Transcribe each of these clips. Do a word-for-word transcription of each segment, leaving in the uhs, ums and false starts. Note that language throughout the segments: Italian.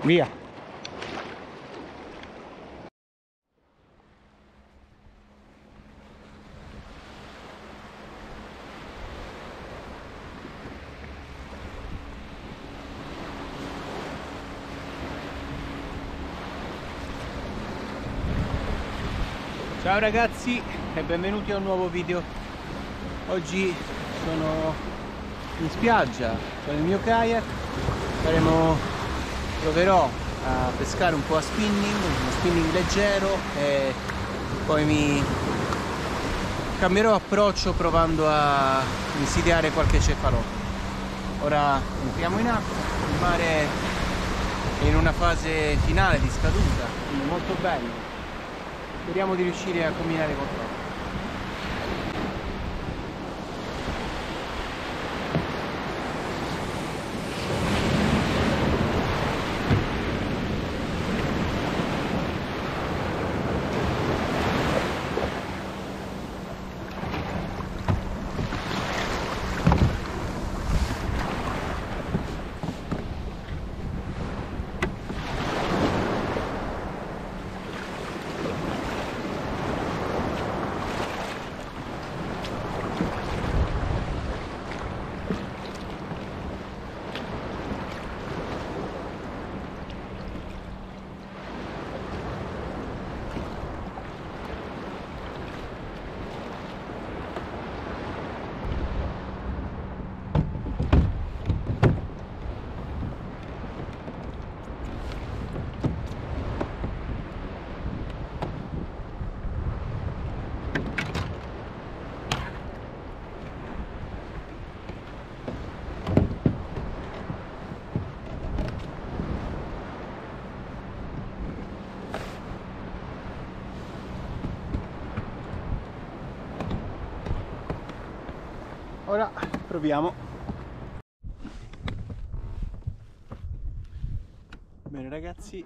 Via. Ciao ragazzi e benvenuti a un nuovo video. Oggi sono in spiaggia con il mio kayak. Faremo, proverò a pescare un po' a spinning, uno spinning leggero, e poi mi cambierò approccio provando a insidiare qualche cefalotto. Ora entriamo in acqua, il mare è in una fase finale di scaduta, quindi molto bello. Speriamo di riuscire a combinare qualcosa. Ora proviamo. Bene ragazzi,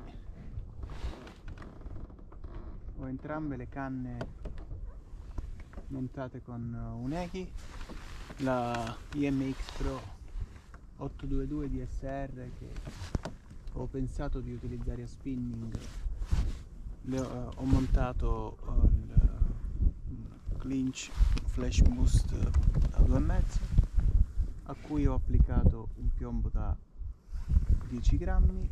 ho entrambe le canne montate con un Eki, la I M X Pro ottocentoventidue D S R che ho pensato di utilizzare a spinning. Le ho, ho montato il clinch flash boost a due e mezzo, a cui ho applicato un piombo da dieci grammi,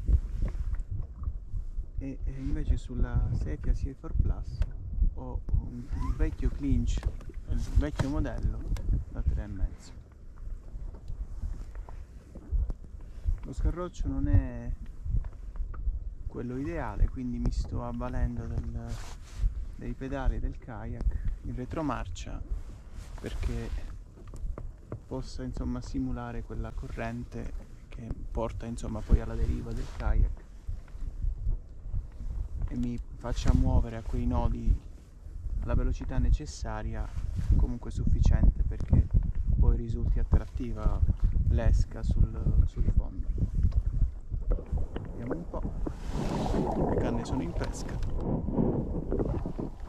e invece sulla Sefia C quattro Plus ho un, un vecchio clinch, il vecchio modello da tre e mezzo. Lo scarroccio non è quello ideale, quindi mi sto avvalendo del, dei pedali del kayak in retromarcia perché possa insomma simulare quella corrente che porta insomma poi alla deriva del kayak e mi faccia muovere a quei nodi alla velocità necessaria, comunque sufficiente perché poi risulti attrattiva l'esca sul, sul fondo. Vediamo un po', le canne sono in pesca.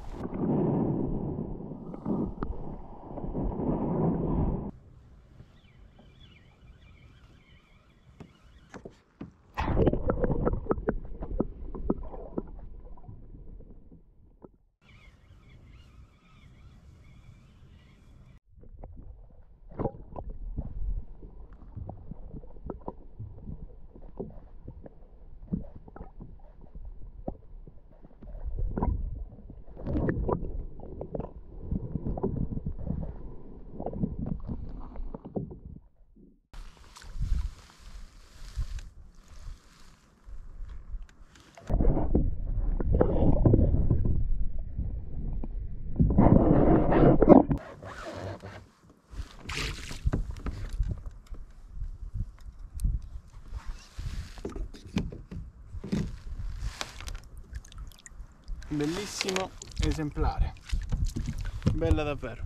Bellissimo esemplare, bella davvero.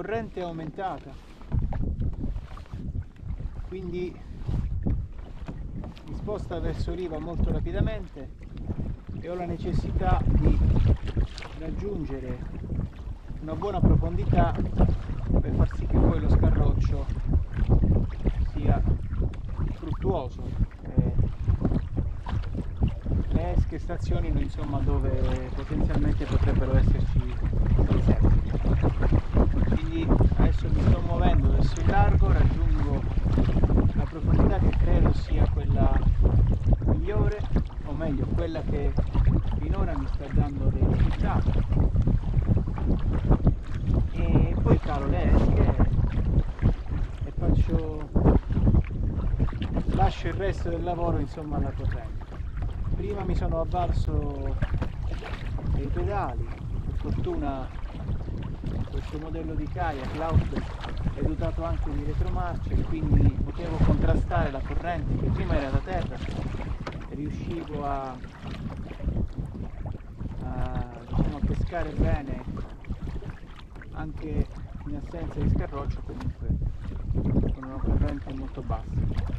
corrente è aumentata, quindi mi sposta verso riva molto rapidamente e ho la necessità di raggiungere una buona profondità per far sì che poi lo scarroccio sia fruttuoso. E le esche stazionino insomma dove potenzialmente potrebbero esserci dei serpi. Quindi adesso mi sto muovendo verso il largo, raggiungo la profondità che credo sia quella migliore, o meglio quella che finora mi sta dando dei risultati, e poi calo le esche e faccio lascio il resto del lavoro insomma alla corrente. Prima mi sono avvalso dei pedali, per fortuna questo modello di kayak, l'Outback, è dotato anche di retromarcia e quindi potevo contrastare la corrente che prima era da terra e riuscivo a, a, diciamo, a pescare bene anche in assenza di scarroccio, comunque con una corrente molto bassa.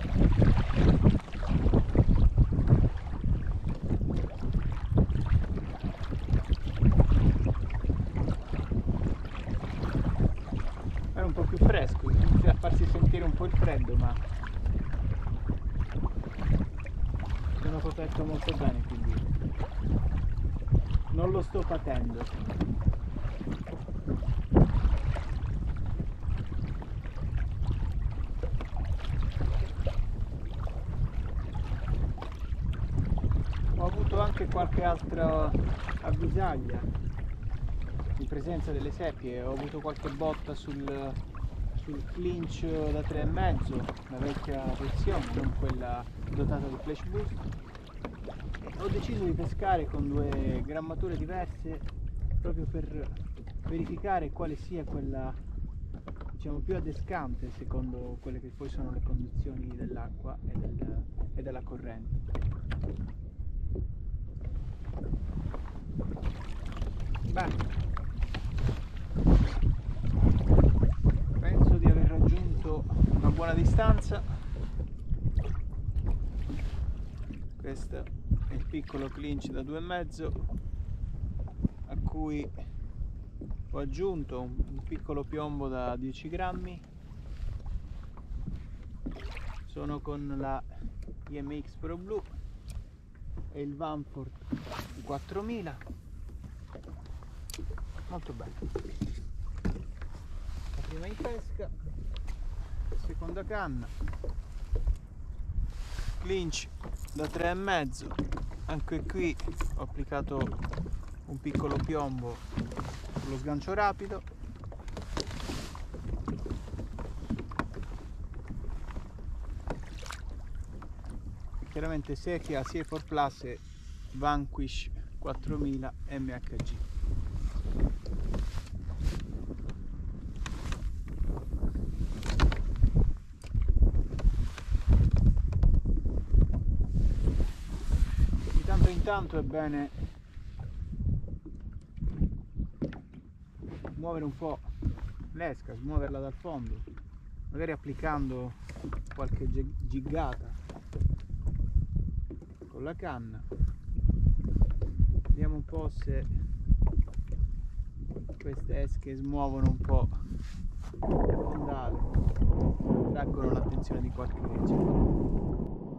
È un po' più fresco, inizia a farsi sentire un po' il freddo, ma sono protetto molto bene, quindi non lo sto patendo. Ho avuto anche qualche altra avvisaglia in presenza delle seppie, ho avuto qualche botta sul, sul clinch da tre e mezzo, la vecchia versione, non quella dotata di flash boost. Ho deciso di pescare con due grammature diverse proprio per verificare quale sia quella, diciamo, più adescante secondo quelle che poi sono le condizioni dell'acqua e, del, e della corrente. Beh, penso di aver raggiunto una buona distanza. Questo è il piccolo clinch da due e mezzo a cui ho aggiunto un, un piccolo piombo da dieci grammi. Sono con la I M X Pro Blue e il Vanford quattromila, molto bello. La prima in pesca, seconda canna, clinch da tre e mezzo, anche qui ho applicato un piccolo piombo sullo sgancio rapido. Chiaramente Sekia C quattro Plus e Vanquish quattromila M H G. Di tanto in tanto è bene muovere un po' l'esca, smuoverla dal fondo, magari applicando qualche giggata con la canna. Vediamo un po' se queste esche smuovono un po' il fondale, traggono l'attenzione di qualche ricerca.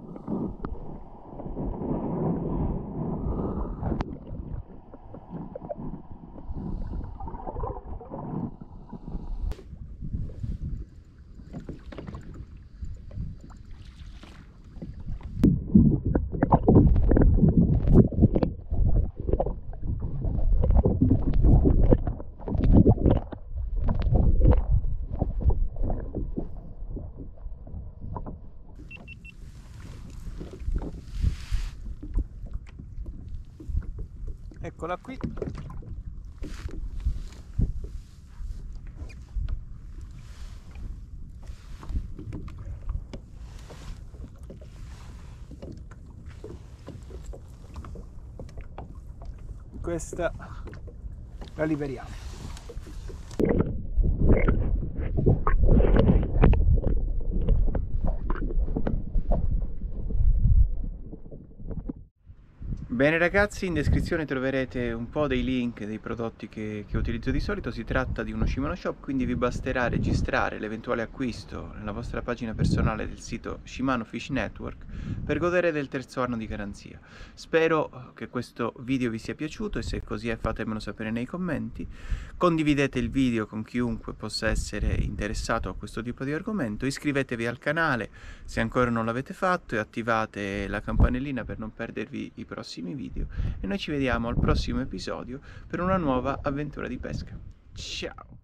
Eccola qui. Questa la liberiamo. Bene ragazzi, in descrizione troverete un po' dei link dei prodotti che, che utilizzo di solito. Si tratta di uno Shimano Shop, quindi vi basterà registrare l'eventuale acquisto nella vostra pagina personale del sito Shimano Fish Network per godere del terzo anno di garanzia. Spero che questo video vi sia piaciuto e se così è fatemelo sapere nei commenti. Condividete il video con chiunque possa essere interessato a questo tipo di argomento. Iscrivetevi al canale se ancora non l'avete fatto e attivate la campanellina per non perdervi i prossimi video e noi ci vediamo al prossimo episodio per una nuova avventura di pesca. Ciao!